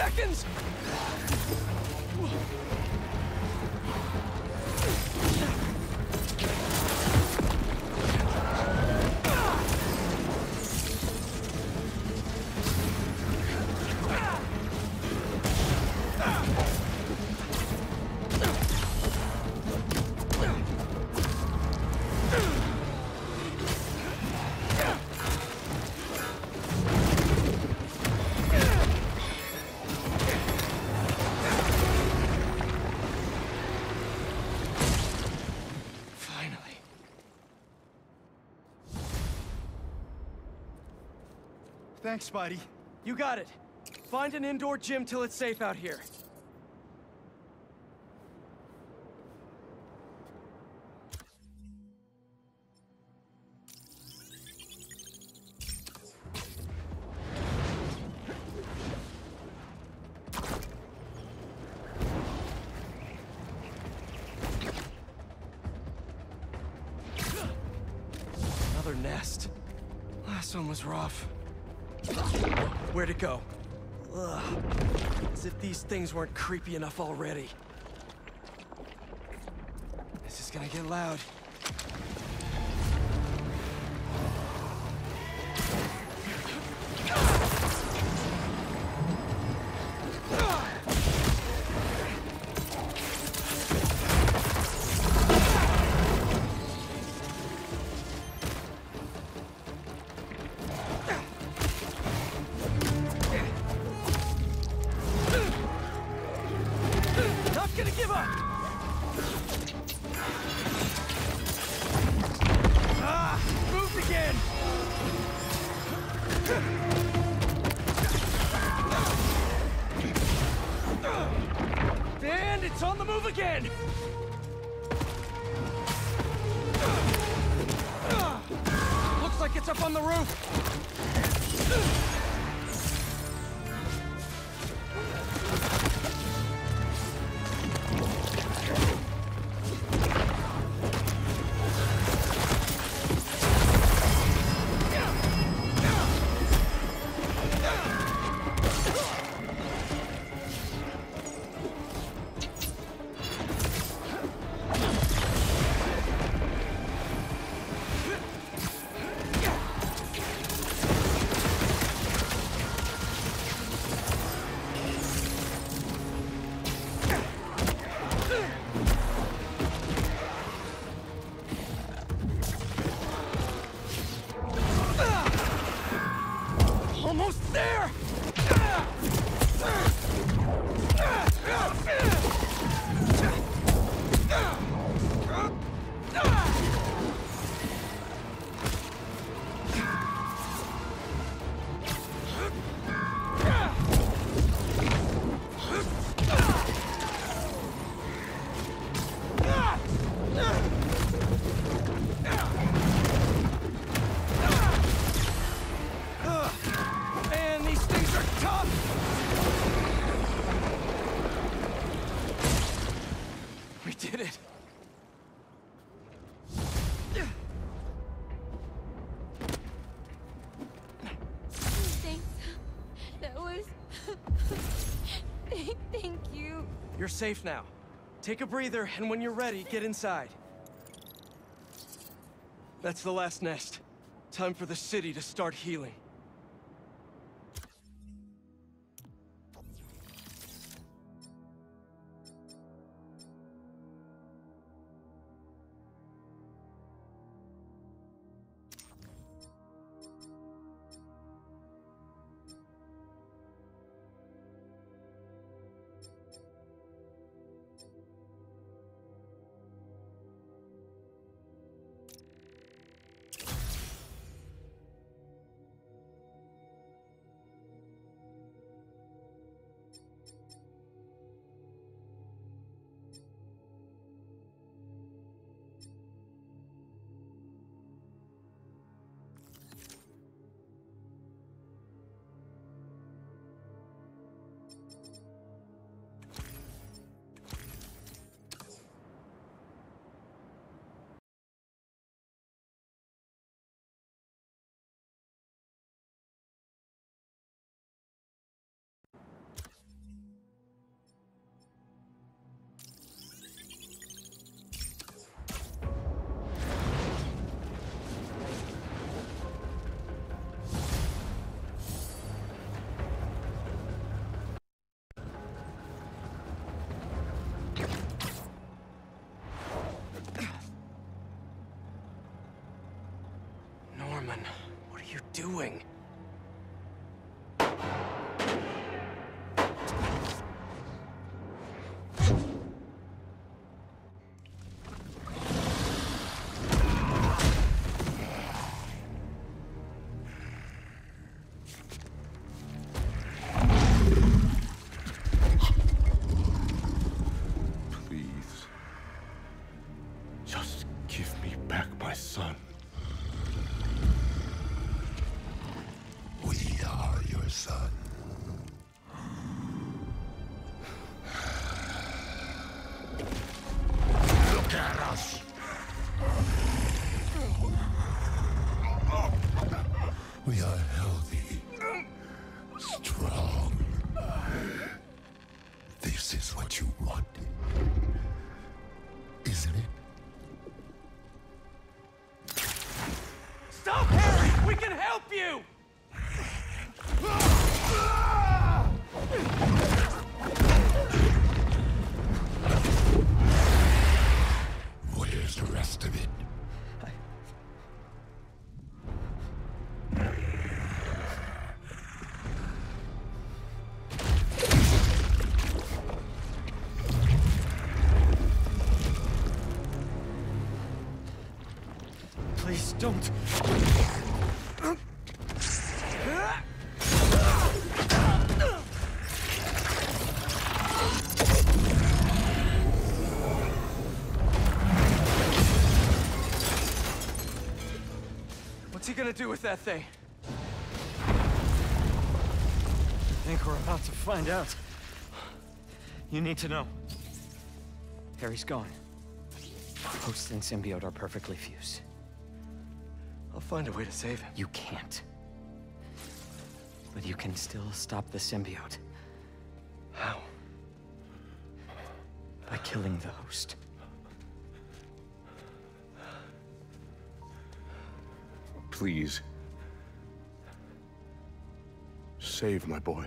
seconds! Thanks, Spidey. You got it. Find an indoor gym till it's safe out here. Another nest. Last one was rough. Where'd it go? Ugh. As if these things weren't creepy enough already. This is gonna get loud. And it's on the move again! Looks like it's up on the roof! Almost there! Man, these things are tough! We did it! Thanks. That was... Thank you. You're safe now. Take a breather, and when you're ready, get inside. That's the last nest. Time for the city to start healing. doing? Please. Just give me back my son. We are your son. Look at us. We are healthy, strong. This is what you wanted, isn't it? Stop, Harry! We can help you! Where's the rest of it? Please don't. What's he gonna do with that thing? I think we're about to find out. You need to know. Harry's gone. Host and symbiote are perfectly fused. I'll find a way to save him. You can't. But you can still stop the symbiote. How? By killing the host. Please. Save my boy.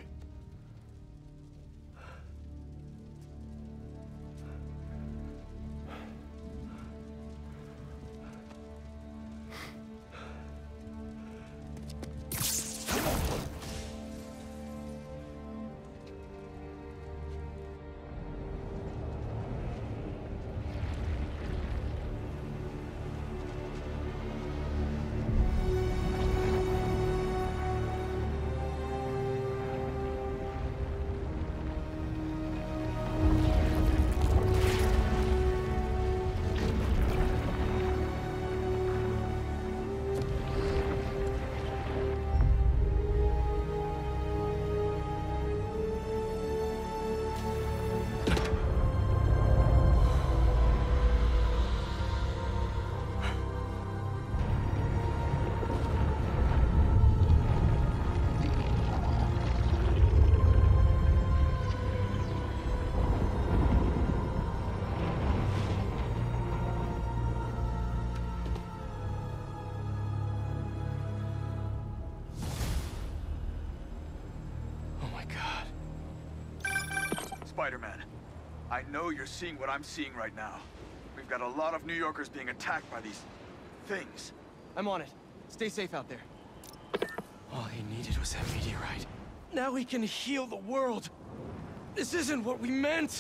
Spider-Man, I know you're seeing what I'm seeing right now. We've got a lot of New Yorkers being attacked by these things. I'm on it. Stay safe out there. All he needed was that meteorite. Now he can heal the world. This isn't what we meant.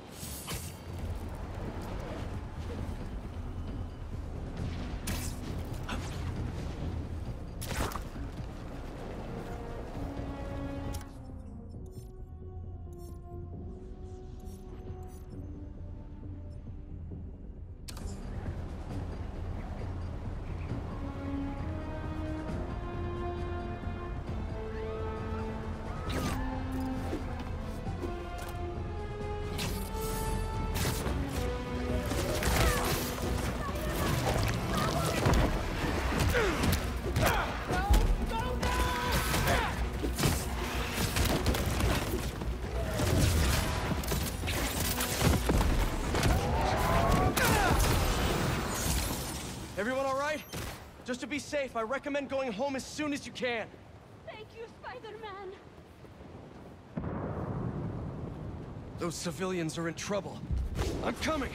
Everyone all right? Just to be safe, I recommend going home as soon as you can. Thank you, Spider-Man. Those civilians are in trouble. I'm coming!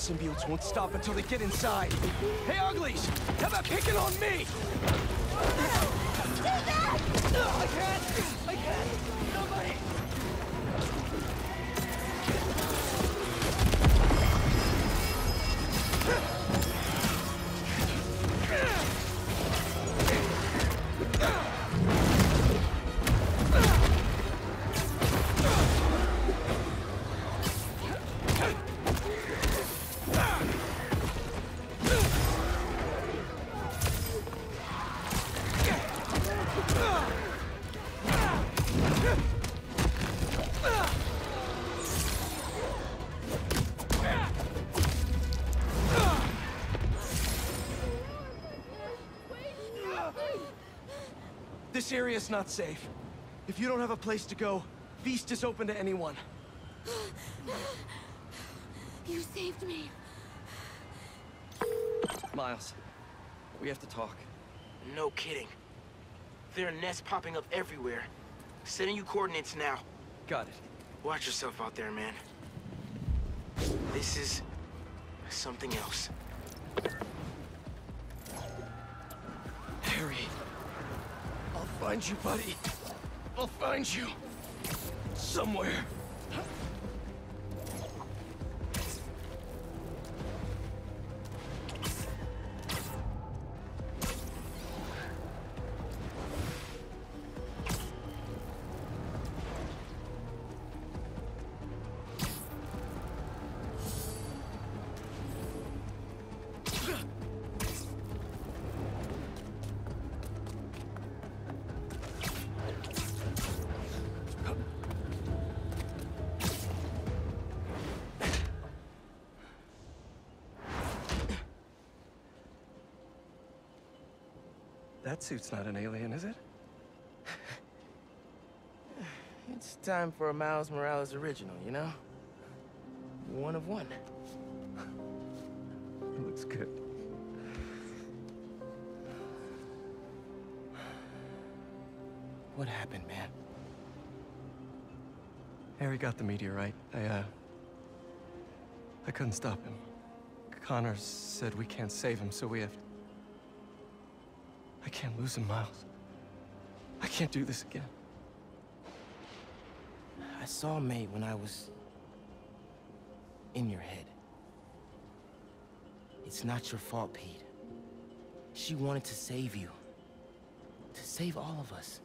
symbiotes won't stop until they get inside. Hey, Uglies! How about picking on me? I can't! Somebody! This area's not safe. If you don't have a place to go, Feast is open to anyone. You saved me. Miles, we have to talk. No kidding. There are nests popping up everywhere. Sending you coordinates now. Got it. Watch yourself out there, man. This is something else. Harry, I'll find you, buddy. I'll find you. Somewhere. That suit's not an alien, is it? It's time for a Miles Morales original, you know? One of one. It looks good. What happened, man? Harry got the meteorite. I couldn't stop him. Connor said we can't save him, so we have... I can't lose him, Miles. I can't do this again. I saw May when I was... in your head. It's not your fault, Pete. She wanted to save you. To save all of us.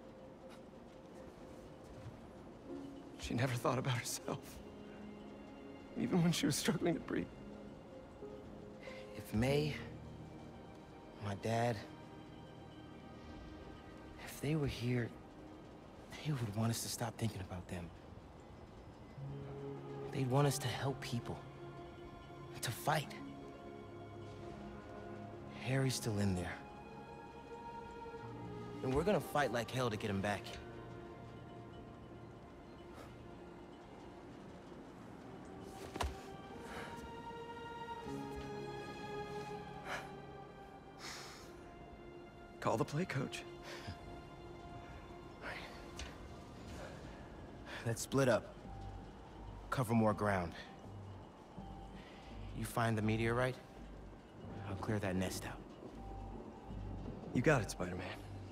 She never thought about herself. Even when she was struggling to breathe. If May... my dad... if they were here, they would want us to stop thinking about them. They'd want us to help people. To fight. Harry's still in there. And we're gonna fight like hell to get him back. Call the play, Coach. Let's split up. Cover more ground. You find the meteorite, I'll clear that nest out. You got it, Spider-Man.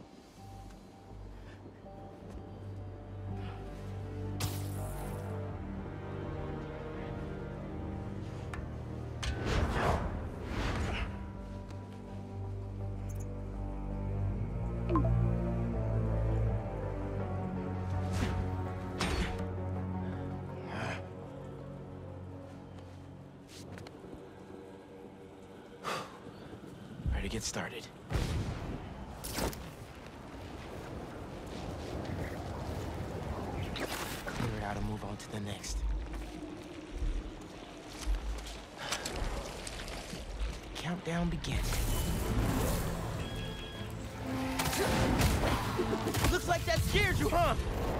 Ready to get started. Clear it out and move on to the next. Countdown begins. Looks like that scared you, huh?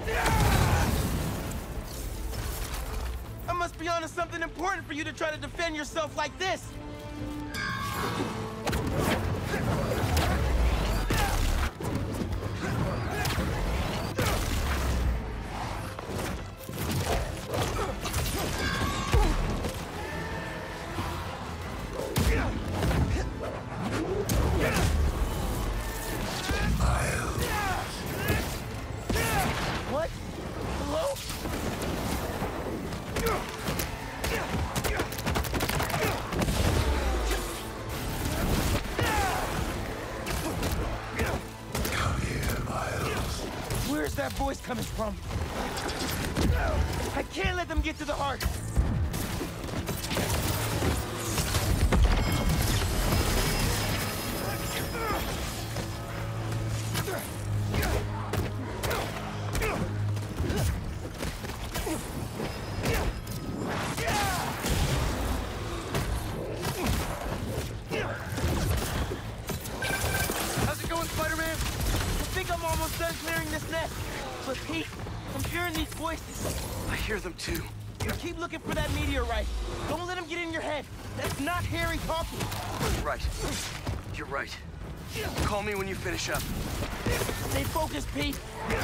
I must be onto something important for you to try to defend yourself like this. Where's that voice coming from? I can't let them get to the heart! How's it going, Spider-Man? I think I'm almost done clearing this nest. But Pete, I'm hearing these voices. I hear them too. Keep looking for that meteorite. Don't let him get in your head. That's not Harry talking. Right. You're right. Call me when you finish up. Stay focused, Pete.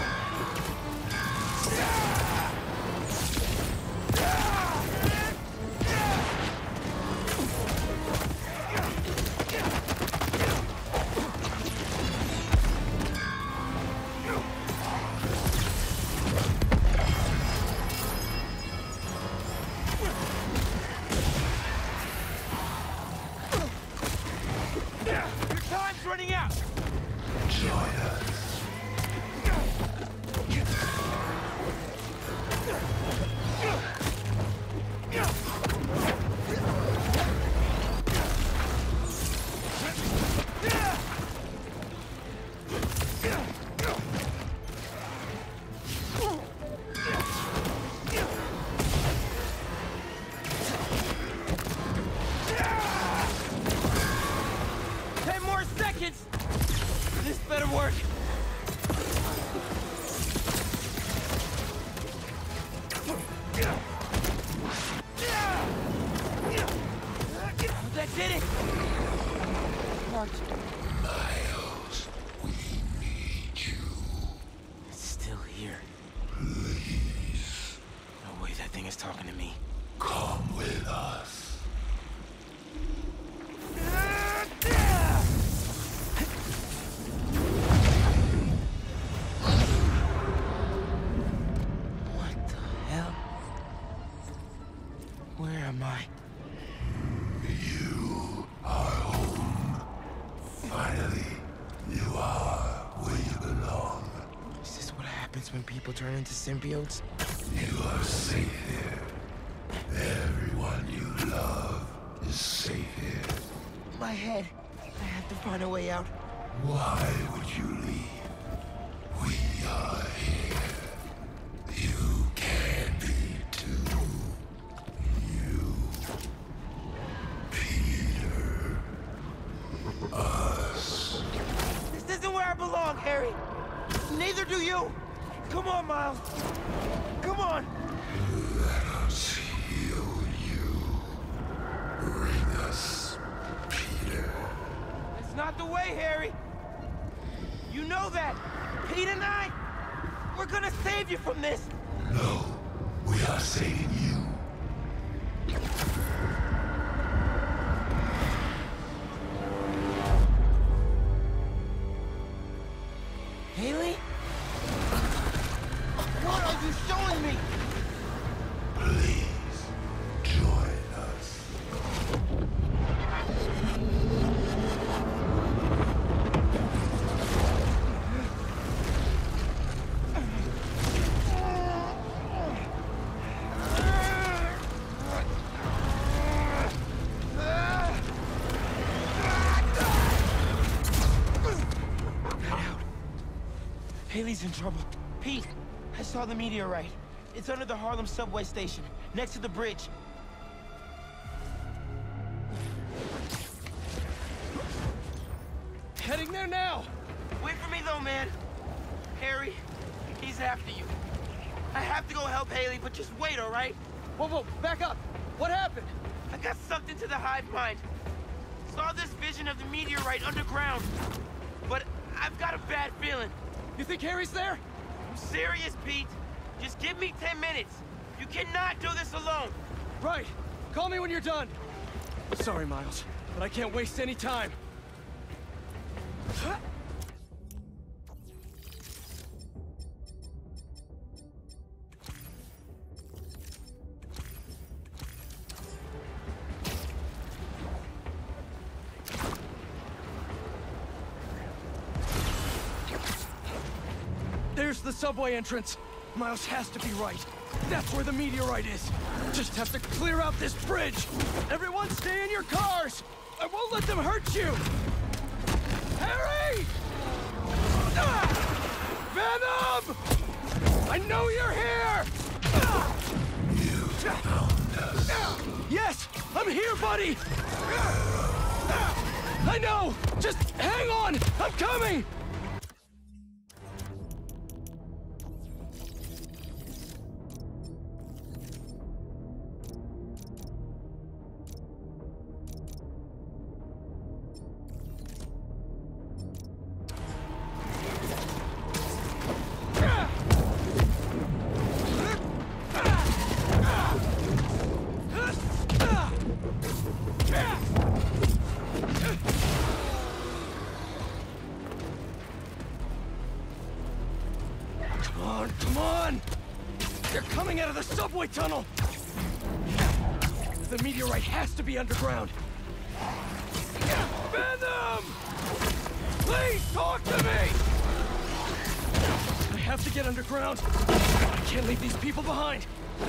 Your time's running out. Join us. 10 more seconds. This better work. That did it. March. Miles, we need you. It's still here. Please, No way that thing is talking to me. come with us. What the hell? Where am I? You are home. Finally, you are where you belong. Is this what happens when people turn into symbiotes? You are safe here. Everyone you love is safe here. My head. I have to find a way out. Why would you leave? We are here. You can be too. You, Peter, us. This isn't where I belong, Harry. Neither do you. Come on, Miles. Come on. Let us heal you. Bring us Peter. That's not the way, Harry. You know that. Pete and I, we're gonna save you from this. No, we are saving you. Haley? What are you showing me? Please, join us. Haley's in trouble. Pete, I saw the meteorite. It's under the Harlem subway station, next to the bridge. Heading there now! Wait for me though, man. Harry, he's after you. I have to go help Haley, but just wait, all right? Whoa, back up! What happened? I got something to the hive mind. Saw this vision of the meteorite underground. But I've got a bad feeling. You think Harry's there? I'm serious, Pete. Just give me 10 minutes. You cannot do this alone. Right. Call me when you're done. Sorry, Miles, but I can't waste any time. There There's the subway entrance. Miles has to be right. That's where the meteorite is. Just have to clear out this bridge. Everyone stay in your cars. I won't let them hurt you. Harry! Ah! Venom! I know you're here! You found us. Yes, I'm here, buddy! I know! Just hang on! I'm coming! Come on! They're coming out of the subway tunnel! The meteorite has to be underground! Venom! Please talk to me! I have to get underground. I can't leave these people behind.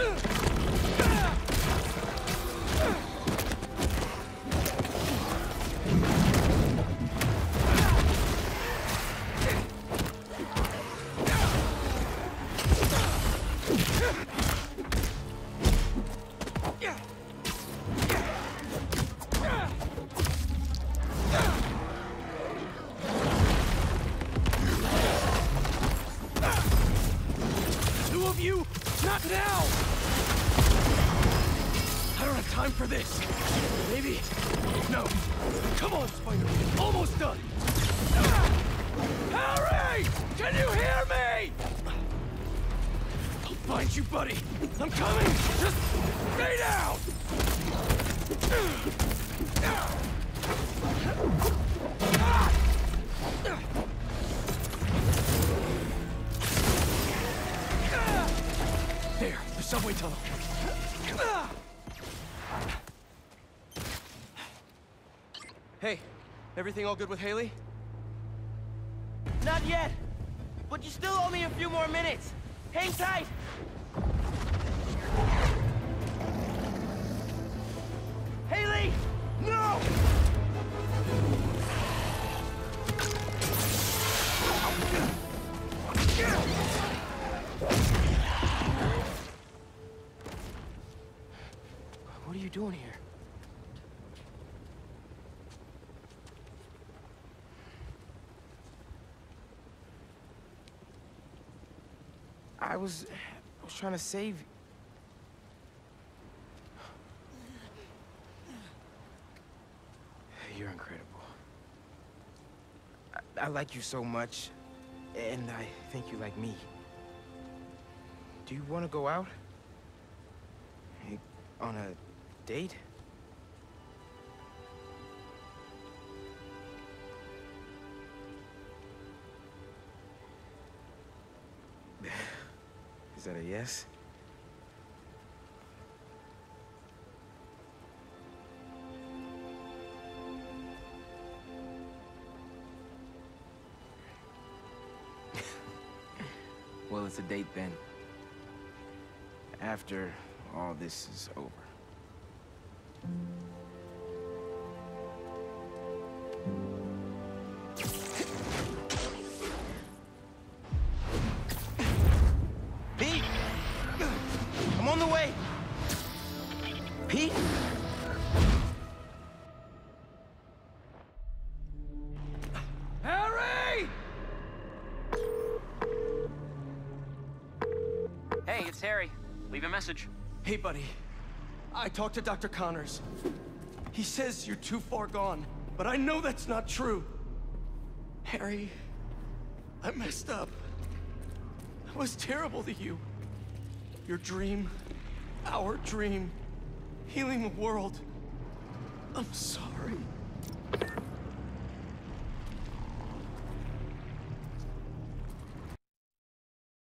You? Not now! I don't have time for this. Maybe... No. Come on, Spider. Almost done. Harry! Can you hear me? I'll find you, buddy. I'm coming. Just stay down! There, the subway tunnel. Hey, everything all good with Haley? Not yet, but you still owe me a few more minutes. Hang tight. Haley! No! What are you doing here? I was trying to save you. You're incredible. I like you so much, and I think you like me. Do you want to go out? On a date? Is that a yes? Well, it's a date then. After all this is over. Pete! I'm on the way! Pete? Harry! Hey, it's Harry. Leave a message. Hey, buddy. I talked to Dr. Connors. He says you're too far gone, but I know that's not true. Harry, I messed up. I was terrible to you. Your dream, our dream, healing the world. I'm sorry.